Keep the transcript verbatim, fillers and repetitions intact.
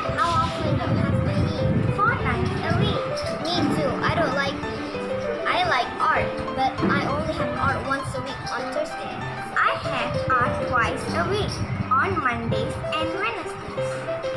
How often do you have to eat? Four times a week. Me too. I don't like I like art, but I only have art once a week on Thursday. I have art twice a week on Mondays and Wednesdays.